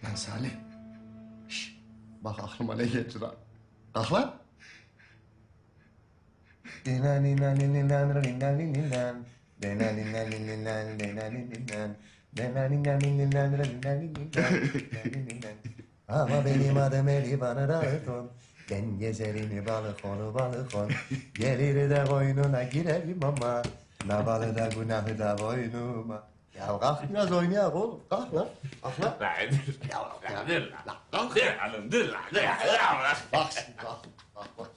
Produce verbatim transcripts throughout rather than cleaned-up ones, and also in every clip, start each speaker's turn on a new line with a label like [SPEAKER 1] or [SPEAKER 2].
[SPEAKER 1] Lan Salih. Şş, bak aklıma ne geldi lan. Kalk lan.
[SPEAKER 2] Ama benim adım Eli bana Dalton. Ben gezerim balkonu balkon. Gelir de koynuna girerim ama. Navalı da günahı da boynuma. Ya kalk biraz oynayak oğlum. Kalk lan. Kalk lan.
[SPEAKER 3] Lan dur. Ya dur lan.
[SPEAKER 2] Kalk.
[SPEAKER 3] Dur hanım dur lan. Dur lan.
[SPEAKER 2] Bak şimdi kalk. Kalk bak.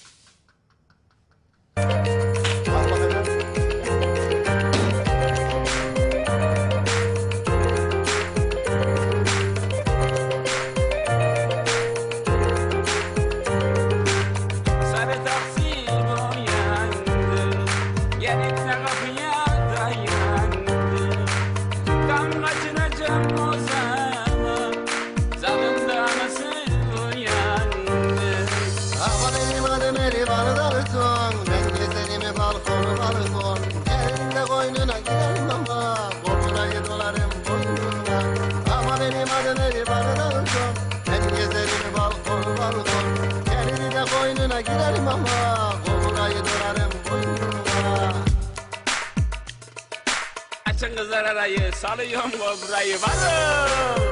[SPEAKER 2] Kalk bakalım.
[SPEAKER 4] Sarı taksi boyandı, gelip de kapıya dayandı. Tam kaçınacağım o zaman, zalımda nasıl uyandı?
[SPEAKER 2] Ama benim adım Eli bana Dalton. Ben gezerim balkonu balkon. Elinde koynuna girerim ama. Kopunayı dolarım koynuna. Ama benim adım Eli bana Dalton. Ben gezerim balkonu balkon. Elini de koynuna girerim ama. Kopunayı dolarım koynuna.
[SPEAKER 4] Açın kızlar arayı, salıyorum kobrayı, varım.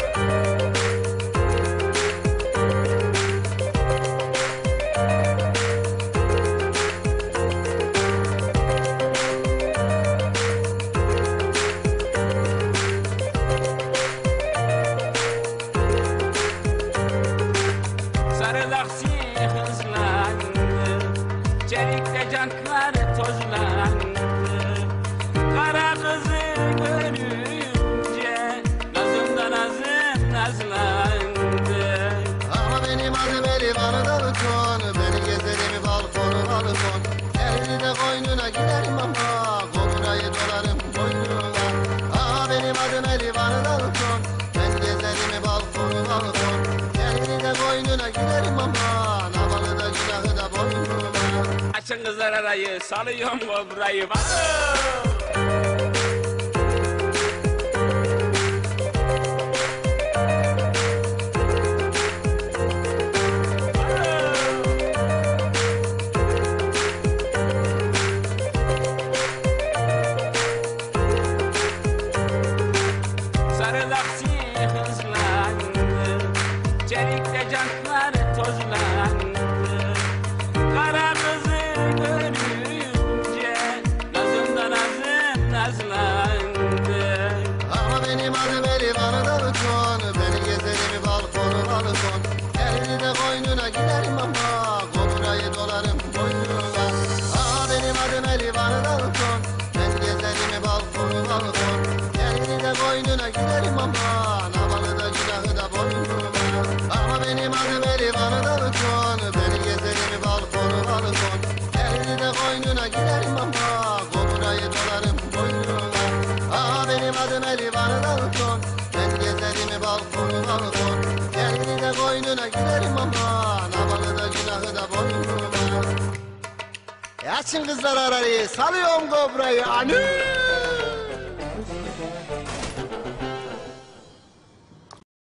[SPEAKER 4] Sarı taksi hızlandı, çelikte jantlar tozlandı. Kara kızı görünce nazımda nazım nazlandı.
[SPEAKER 2] Ama benim adım Eli bana Dalton. Ben gezerim balkonu balkon. Elini de koynuna girerim ama. Kopunayı dolarım koynuna. Aa benim adım Eli bana Dalton. Ben gezerim balkonu balkon. Elini de koynuna girerim ama. Navalı da günahı da boynuna.
[SPEAKER 4] Açın kızlar arayı, salıyorum kobrayı, varım. Sarı taksi hızlandı, çelikte jantlar tozlandı. Kara kızı görünce nazımda nazım nazlandı.
[SPEAKER 2] Ama benim adım Eli bana Dalton. Ben gezerim balkonu balkon. Elini de koynuna girerim ama. Kopunayı dolarım koynuna. Aa benim adım Eli bana Dalton. Ben gezerim balkonu balkon. Elini de koynuna girerim ama. Navalı da günahı da boynuna. Ama benim adım Eli bana Dalton. Ben gezerim balkonu balkon. Elini de koynuna girerim ama. Kopunayı dolarım koynuna. Aa benim adım Eli bana Dalton. Ben gezerim balkonu balkon. Elini de koynuna girerim ama. Navalı da günahı da boynuna. E açın kızlar arayı, salıyorum kobrayı. Anı!